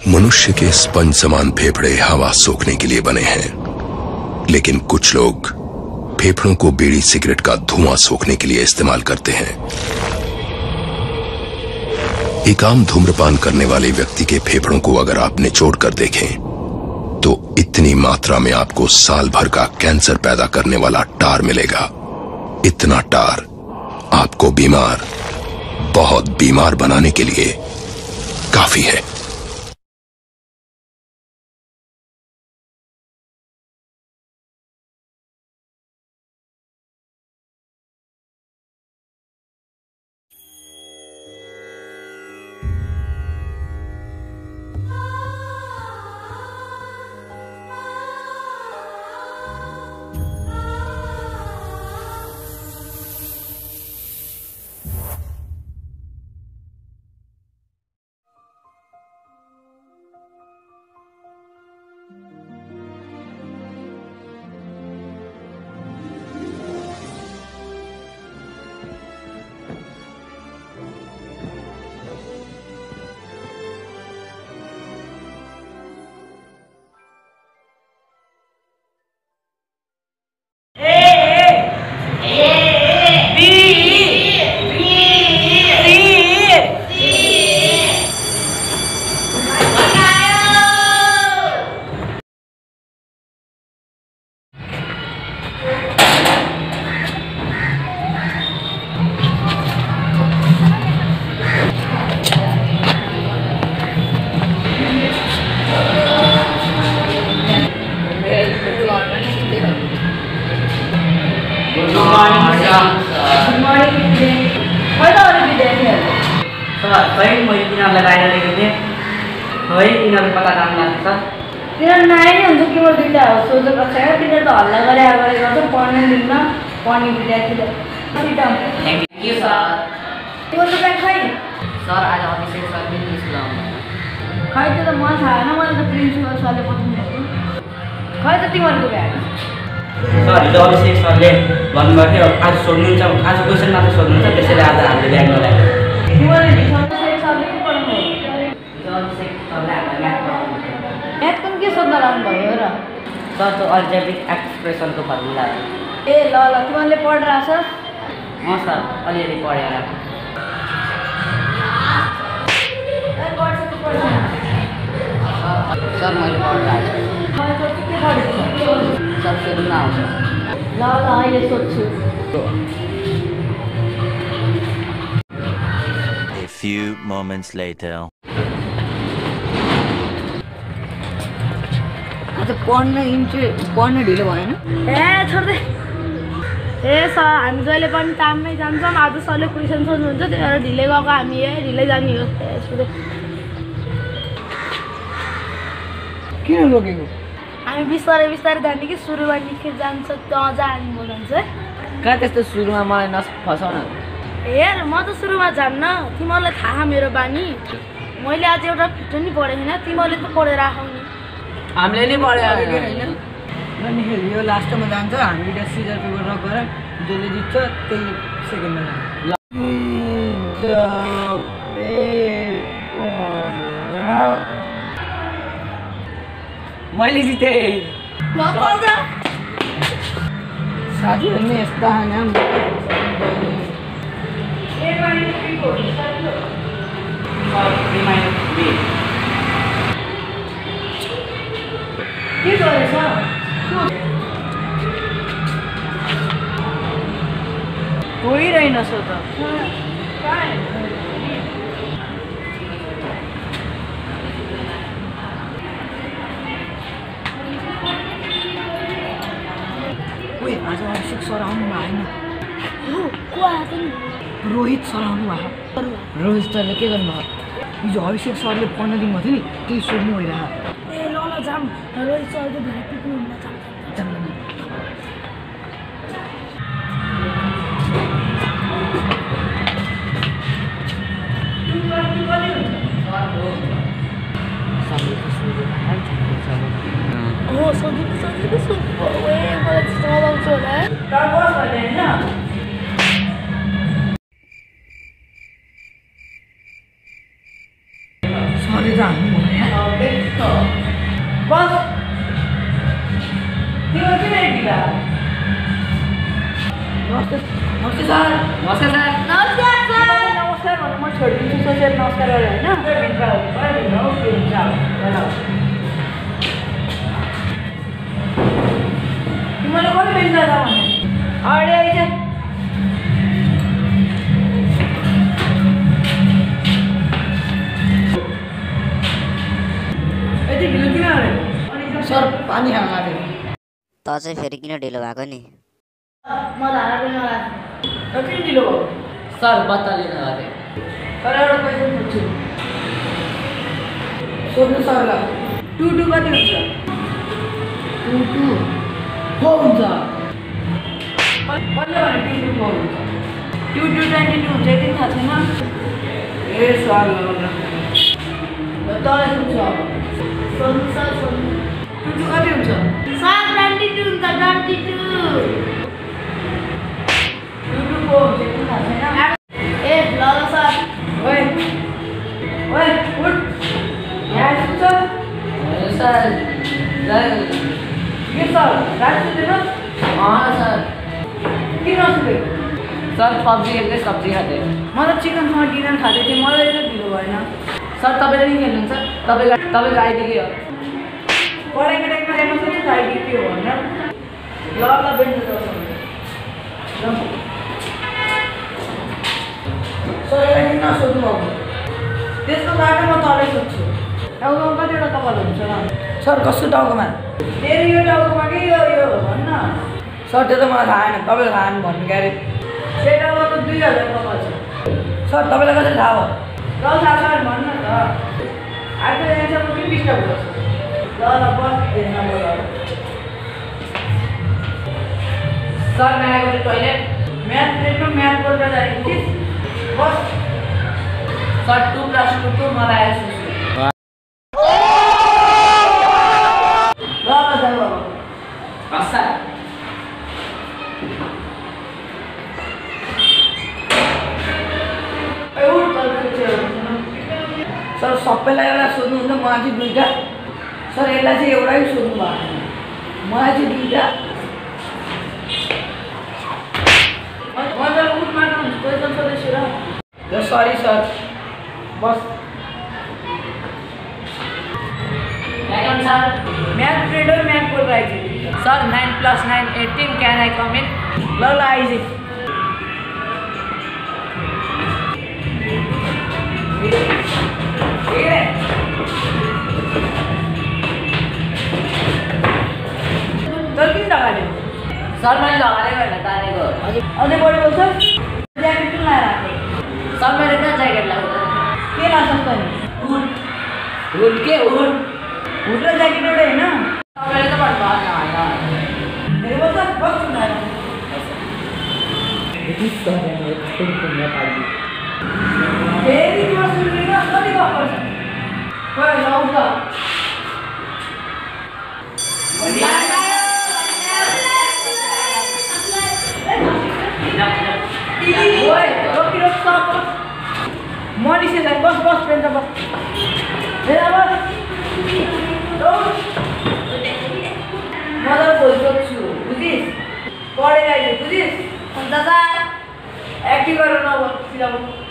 मनुष्य के स्पंज समान फेफड़े हवा सोखने के लिए बने हैं, लेकिन कुछ लोग फेफड़ों को बीड़ी सिगरेट का धुआं सोखने के लिए इस्तेमाल करते हैं। एक आम धूम्रपान करने वाले व्यक्ति के फेफड़ों को अगर आप निचोड़ कर देखें तो इतनी मात्रा में आपको साल भर का कैंसर पैदा करने वाला टार मिलेगा। इतना टार आपको बीमार, बहुत बीमार बनाने के लिए काफी है। आज सोध्नुहुन्छ, आज क्वेसन मात्र सोध्नुहुन्छ, त्यसैले आज हामीले ब्याग नलाएको। म्याथ कुन के सोध्न लाउनु भयो र? सर त्यो अल्जेब्रिक एक्सप्रेसनको फर्मुला हो। ए ल ल, तिमीले पढिरहेको छस्? सर अलिअलि पढेर। सर मैले पढिरहेको छु। सर सोध्न आउँछ। ल ल, अहिले सोध्छु। A few moments later. आज पढ्न ढिलो भएन? ए छोड्दै। ए सर, हामी जहिले पनि टाइममै जान्छौँ। आज सरले क्वेसन सोध्नुहुन्छ, त्यही भएर ढिलै गएको हामी। ढिलै जाने हो। किन रोकेको? हामी बिस्तारै बिस्तारै जाने कि सुरुमा निकै जान्छ, मजा आने बोलाउँछ। कहाँ त्यस्तो सुरुमा मलाई नफसाउन। हेर, म त सुरुमा जान्न, तिमीहरूलाई थाहा मेरो बानी। मैले आज एउटा फिटो नि पढेको छैन, तिमीहरूले त पढेर आऊ नि। हामीले नि पढेको होइन। अनि यो लास्टमा जान्छ, हामी एउटा सिजर पेपर रक गरेर जसले जित्छ त्यही सेकेन्डमा जान्छ। मैले जितेँ। साथीहरू नि यस्ता होइन। के गरेछ? गइरहेनछ त। आज अभिषेक सर आउनु भएन। रोहित सर आउनु भएको। रोहित सरले के गर्नुभयो? हिजो अभिषेक सरले पढ्न दिनुभएको थियो नि, त्यही सोध्नु भइरहेको। ए ल ल, जाम। रोहित सरले भेट पुग्नुहुन्न, जाम। Oh, sandwich soup. Wait, but it's all on to that. That was my name. Sorry, बस तिम्रो किन ढिला नमस्ते नमस्ते सर नमस्कार सर नमस्कार सर नमस्कार भन्नु म छोडिदिन्छु सोचेर नमस्कार गरेँ होइन तिमीले कहिले बेच्न जाँदा भने अगाडि आइज यति ढिलो किन गरेको सर पानी खान लाग्यो त चाहिँ फेरि किन ढिलो भएको नि म धारा पनि नलाग्छु त किन ढिलो भयो सर बत्ता लिन गएको तर एउटा क्वेसन सोध्छु सोध्नु सरलाई 2 कति हुन्छ 2 4 हुन्छ कहिले भने 2 4 हुन्छ 2 22 हुन्छ यति थाहा छैन ए सर ल तँलाई सोध्छु अब सोध्नु सर सोध्नु 2 कति हुन्छ सर 22 हुन्छ 22 2 4 हुन्छ यति थाहा छैन ए ल सर ओए ओए उठ यहाँ सुन्छ सर के सर रात सुत्दैन सर किन नसुतेको सर पब्जी खेल्दै सब्जी खाँदै म त चिकनसँग डिनर खाँदै थिएँ मलाई चाहिँ ढिलो भएन सर तपाईँले नि खेल्नुहुन्छ तपाईँको आइडी के हो पढाइको टाइममा हेर्नु सक्छ आइडी के हो भनेर ल ल बेच्नु पर्छ सर यसलाई किन नसोध्नु अब त्यसको बाटो म तलै सोध्छु टाउकोमा कतिवटा कपाल हुन्छ र सर कस्तो टाउकोमा तेरो यो टाउकोमा कि यो भन्न सर त्यो त मलाई थाहा छैन तपाईँले थाहा छैन भन्नु क्यारे त्यो टाउको त 2000 कपाल छ सर तपाईँलाई कसरी थाहा भयो ल थाहा छ भन्नु न त आज यहाँसम्म किन डिस्टर्ब गर्छ ल बस हेर्न बोलाउ सर मैं आएको टोइलेट म्याथ प्लेटमा म्याथ बोल्न जाएको थिइस् बस सर 2 + 2 2 मलाई आएको ल जाऊ अब सर सर सबैलाई एउटा सोध्नुहुन्छ मलाई चाहिँ 2टा सर यसलाई चाहिँ एउटै सोध्नु भएको मलाई चाहिँ 2टा मजाले उठ मार्नु क्वेसन सोधेछु र सरी सर बस सर म्याथ प्लेट हो म्याथ बोल आइज sir 9 + 9 18 can I come in ल आइज तर किन लगायो सर मैले लगाएको होइन तानेको अझै बढी बोल्छ ज्याकेट किन लगाएर आएको सर मैले कहाँ ज्याकेट लगाउँदा के लाग्छ त नि हुड के हुड हुड र ज्याकेट एउटै होइन तपाईँले त भन्नुभयो होइन हेर बोल्छ बस सुनाएर फेरि तिम्रो सुन्दैन कति गफ गर्छ खोइ लौ त ओए रोकी रोक सब मनिसेलाई बस बस पेन्ट बस हेर बस मजाले बोल्छु बुझिस् पढेर आइज बुझिस् हुन्छ सर एक्टिङ गरेर नबोल सिधा बोल